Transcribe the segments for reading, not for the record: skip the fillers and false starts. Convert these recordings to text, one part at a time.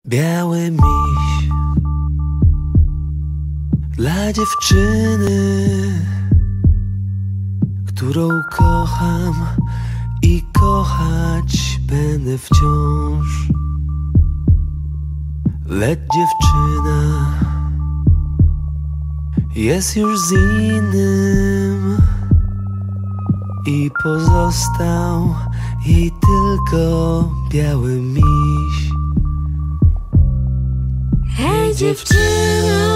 Biały miś dla dziewczyny, którą kocham i kochać będę wciąż. Lecz dziewczyna jest już z innym i pozostał jej tylko biały miś. Hej dziewczyno,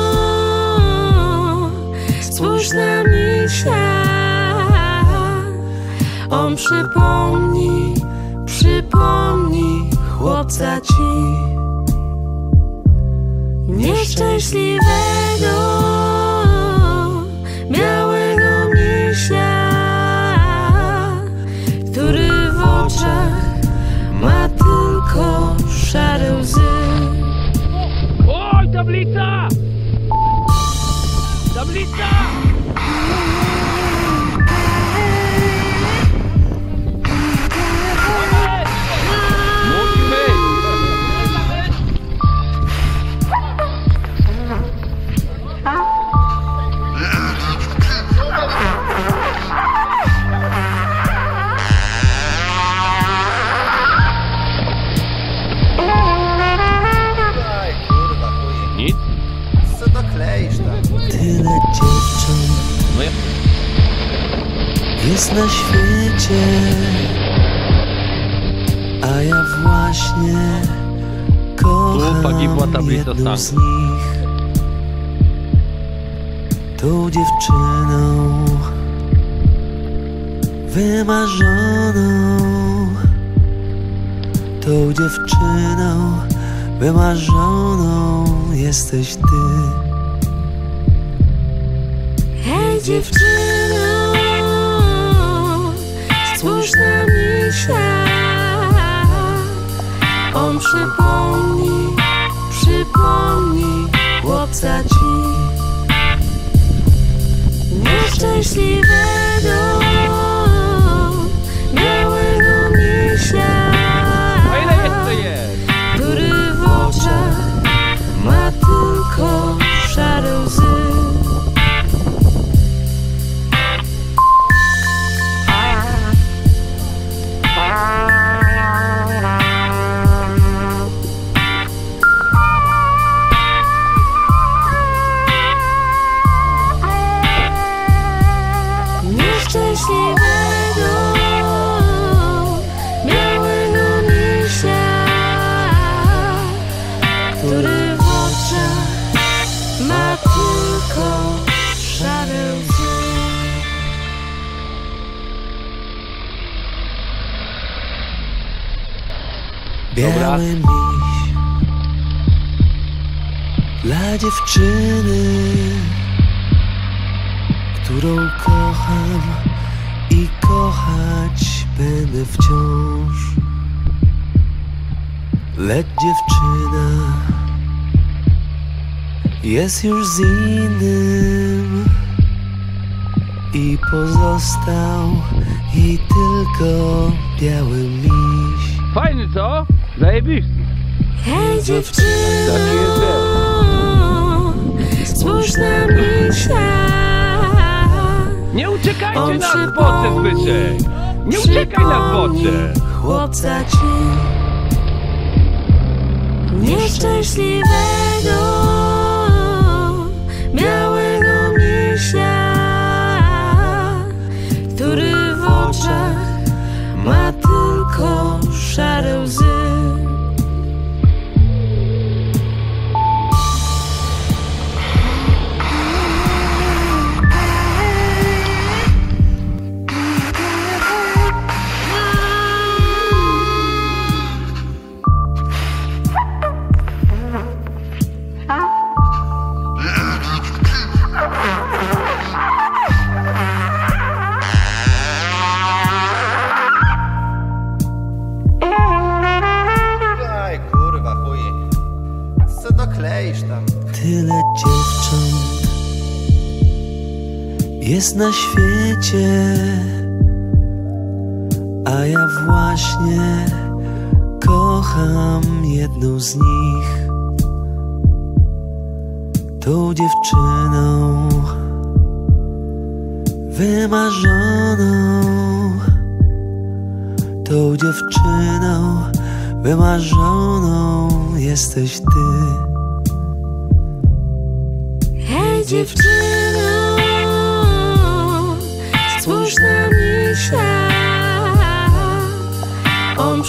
spójrz na misia. On przypomni chłopca ci nieszczęśliwego, białego misia, który w oczach ma tylko szare łzy. Oj, tablica! Tablica! Nic? Co to kleisz tam? Tyle dziewcząt No ja... jest na świecie, a ja właśnie Tu pogibła kocham tablica jedną z stanu. nich. Tą dziewczyną wymarzoną, tą dziewczyną wymarzoną jesteś ty. Hej dziewczyno, spójrz na misia. On przypomni chłopca ci nieszczęśliwego, białego misia, A ile jeszcze jest? który w oczach ma tylko szare łzy. Nieszczęśliwego, białego misia, który w oczach ma tylko szare łzy. Dobra. Biały miś dla dziewczyny, którą kocham i kochać będę wciąż. Lecz dziewczyna jest już z innym i pozostał jej tylko biały miś. Fajny, co? Zajebisty. Hej dziewczyno, Tak spójrz na misia. Nie uciekajcie On na zbocze, Zbyszek! Nie uciekaj na zbocze! chłopca ci nieszczęśliwego, białego misia, który w oczach ma tylko szare łzy. Aj, kurwa, chuj. Co to kleisz tam? Tyle dziewcząt jest na świecie, a ja właśnie kocham jedną z nich, tą dziewczyną wymarzoną, tą dziewczyną wymarzoną jesteś ty. Hej dziewczyno, spójrz na misia. On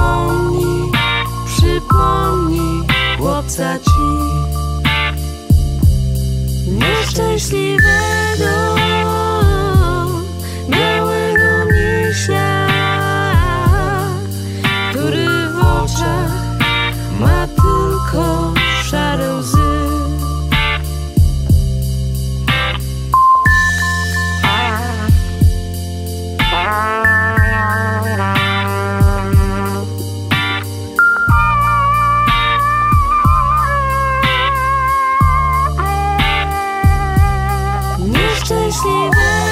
przypomni chłopca ci nieszczęśliwego, białego misia, który w oczach ma tylko szare łzy. Nieszczęśliwe